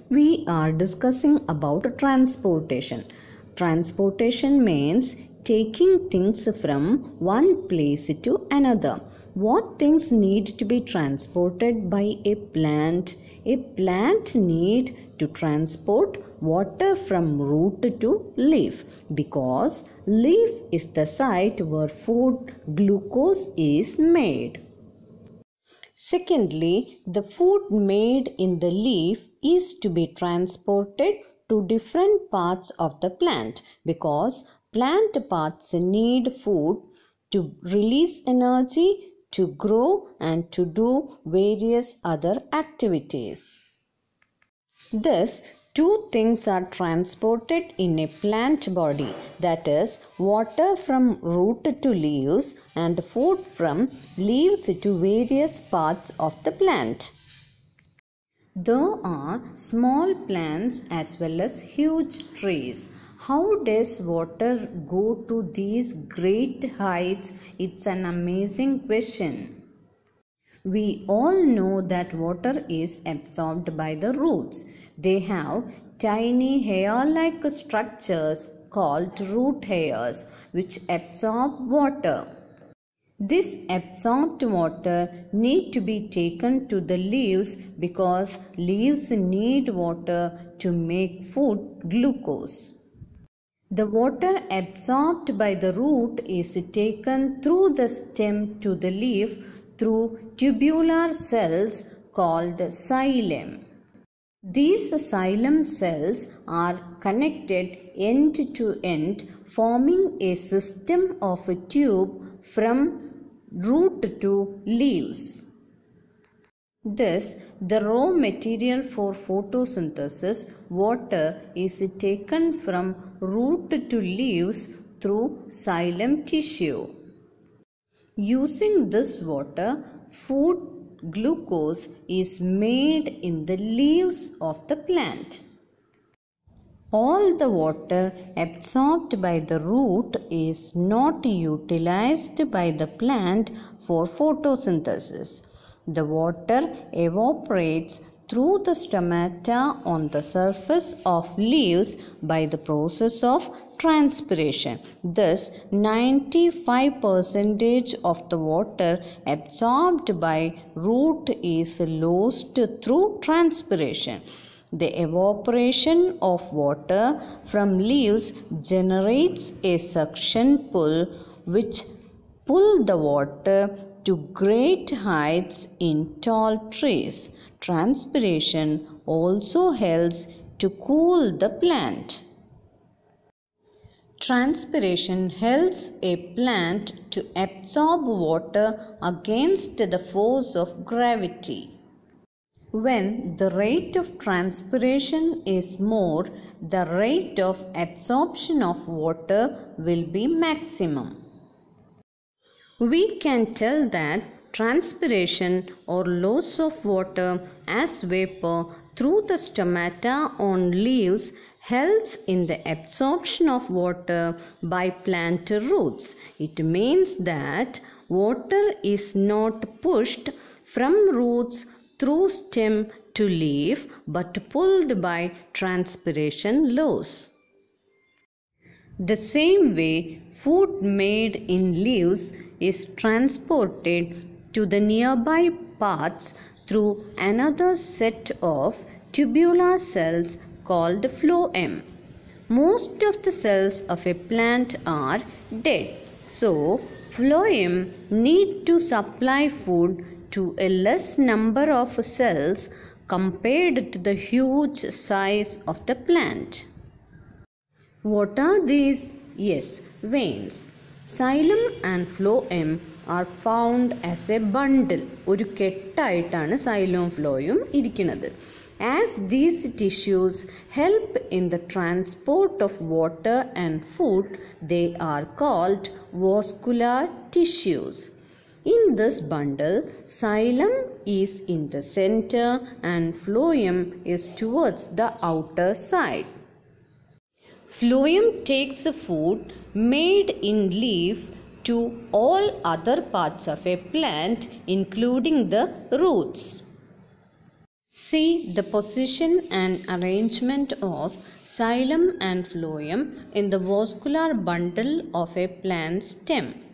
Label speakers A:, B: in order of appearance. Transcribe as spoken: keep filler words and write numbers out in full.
A: We are discussing about transportation. Transportation means taking things from one place to another. What things need to be transported by a plant? A plant need to transport water from root to leaf because leaf is the site where food glucose is made. Secondly, the food made in the leaf is to be transported to different parts of the plant because plant parts need food to release energy, to grow and to do various other activities. Thus, two things are transported in a plant body, that is, water from root to leaves and food from leaves to various parts of the plant. There are small plants as well as huge trees. How does water go to these great heights? It's an amazing question. We all know that water is absorbed by the roots. They have tiny hair-like structures called root hairs which absorb water. This absorbed water need to be taken to the leaves because leaves need water to make food glucose. The water absorbed by the root is taken through the stem to the leaf through tubular cells called xylem. These xylem cells are connected end to end, forming a system of a tube from root to leaves. Thus, the raw material for photosynthesis, water, is taken from root to leaves through xylem tissue. Using this water, food glucose is made in the leaves of the plant. All the water absorbed by the root is not utilized by the plant for photosynthesis. The water evaporates through the stomata on the surface of leaves by the process of transpiration. Thus, ninety-five percent of the water absorbed by root is lost through transpiration. The evaporation of water from leaves generates a suction pull which pull the water to great heights in tall trees. Transpiration also helps to cool the plant. Transpiration helps a plant to absorb water against the force of gravity. When the rate of transpiration is more, the rate of absorption of water will be maximum. We can tell that transpiration or loss of water as vapor through the stomata on leaves helps in the absorption of water by plant roots. It means that water is not pushed from roots through stem to leaf but pulled by transpiration loss. The same way, food made in leaves is transported to the nearby parts through another set of tubular cells called phloem. Most of the cells of a plant are dead, so phloem need to supply food to a less number of cells compared to the huge size of the plant. What are these? Yes, veins. Xylem and phloem are found as a bundle. ഒരു കെട്ടായിട്ടാണ് xylem phloem ഇരിക്കുന്നത്. As these tissues help in the transport of water and food, they are called vascular tissues. In this bundle, xylem is in the center and phloem is towards the outer side. Phloem takes the food made in leaf to all other parts of a plant, including the roots. See the position and arrangement of xylem and phloem in the vascular bundle of a plant stem.